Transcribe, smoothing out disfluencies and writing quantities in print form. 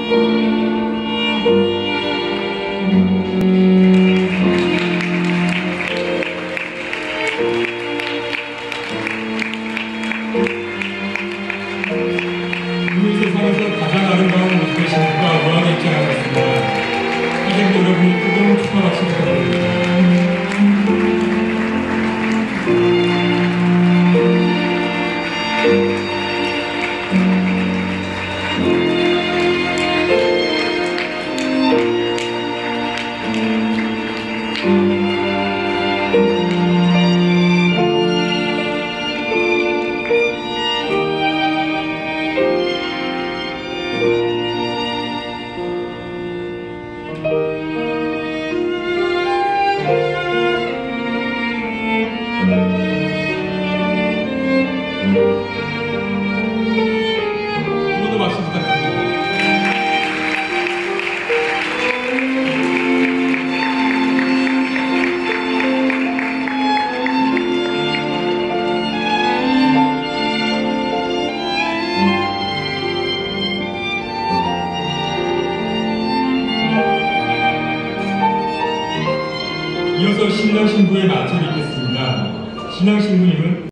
이 세상에서 가장 아름다운 모습의 신부가 우아하게 입장하셨습니다. 이제 여러분이 뜨거운 축하 박수 부탁드립니다. 모두 박수 부탁드립니다. 이어서 신랑 신부의 마찰이 있겠습니다. 신랑 신부님은